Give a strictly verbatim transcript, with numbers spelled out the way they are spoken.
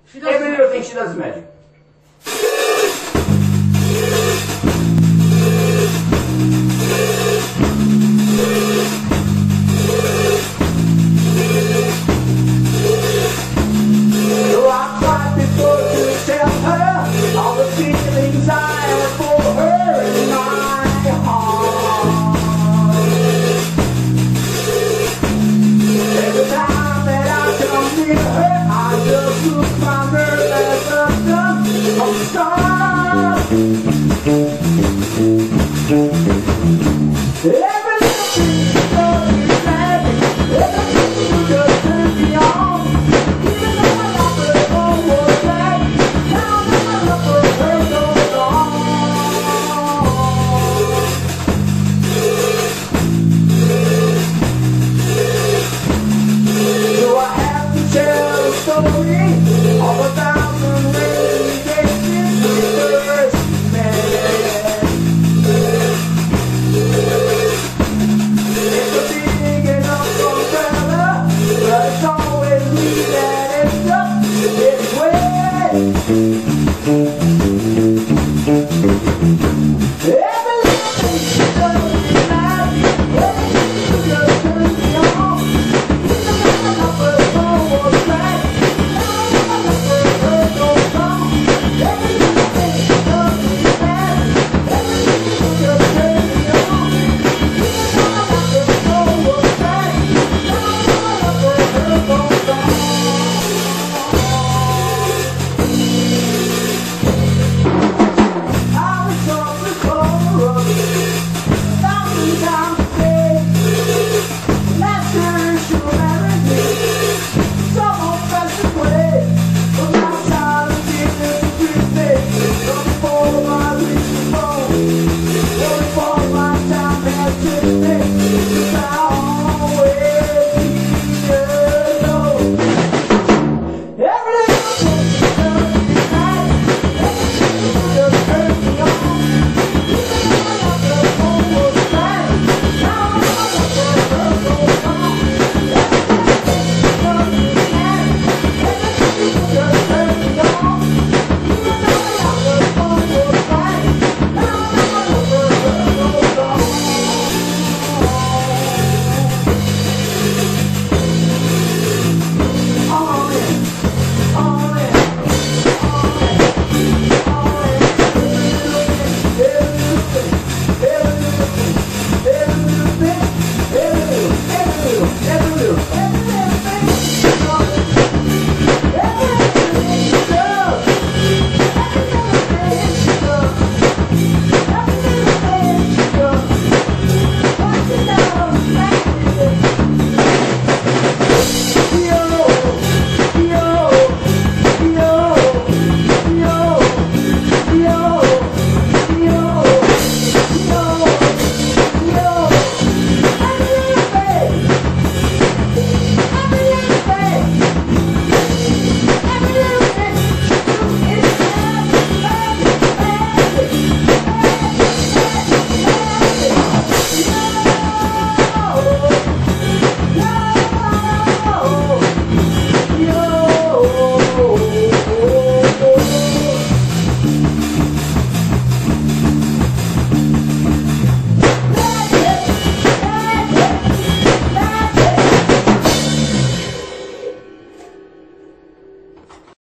She does Every little thing she does is magic. So I tried before to tell her all the feelings I have for her in my heart. Every time that I come near her, I just lose my nerve as a gun of stars. Every little thing she does is magic. Everything she just turns me on. Even though I love her almost back, now that my love for her goes on. So I have to tell a story all about